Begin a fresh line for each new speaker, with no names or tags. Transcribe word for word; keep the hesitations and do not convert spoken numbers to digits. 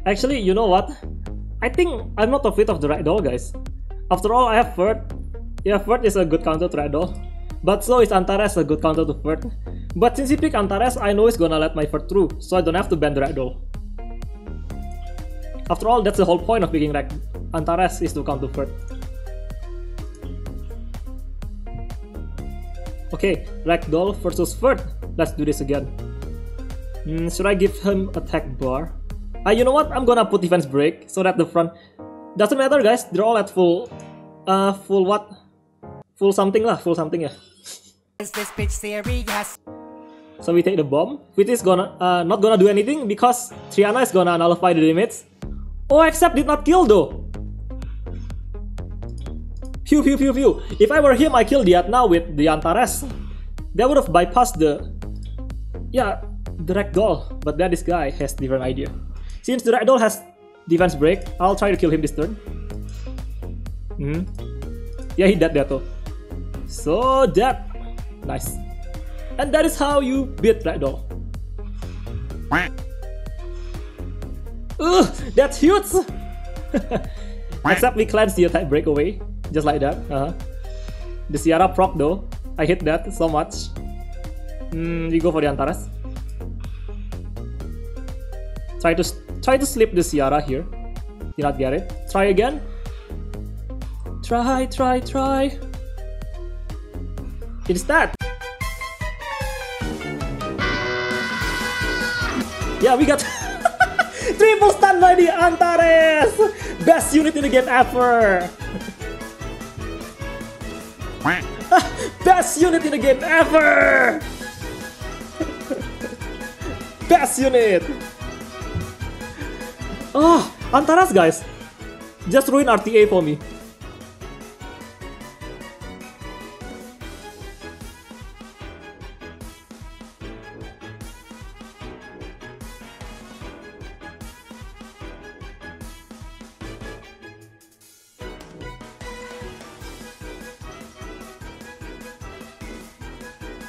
Actually, you know what? I think I'm not afraid of the Ragdoll, guys. After all, I have Furt. Yeah, Furt is a good counter to Ragdoll. But so is Antares a good counter to Furt. But since he picked Antares, I know he's gonna let my Furt through, so I don't have to ban the Ragdoll. After all, that's the whole point of picking Rag Antares is to counter Furt. Okay, Ragdoll versus Furt. Let's do this again. Hmm, should I give him attack bar? Ah, you know what? I'm gonna put defense break so that the front doesn't matter, guys. They're all at full, uh, full what? Full something lah, full something yeah.
Is this bitch serious?
So we take the bomb, which is gonna uh, not gonna do anything because Triana is gonna nullify the damage. Oh, except did not kill though. Phew, phew, phew, phew. If I were him, I killed Diatna with the Antares. That would have bypassed the, yeah, the Ragdoll. But then this guy has different idea. Since the Ragdoll has defense break, I'll try to kill him this turn. Hmm. Yeah, he dead that though. So dead. Nice. And that is how you beat Ragdoll. Ugh, that's huge! Except we cleanse the attack breakaway. Just like that. Uh -huh. The Ciara proc though. I hate that so much. Hmm, we go for the Antares. Try to try to slip the Ciara here. Did not get it. Try again. Try, try, try. Instead. Yeah, we got triple stun by the Antares! Best unit in the game ever! Best unit in the game ever! Best unit! Oh, Antares guys! Just ruin R T A for me.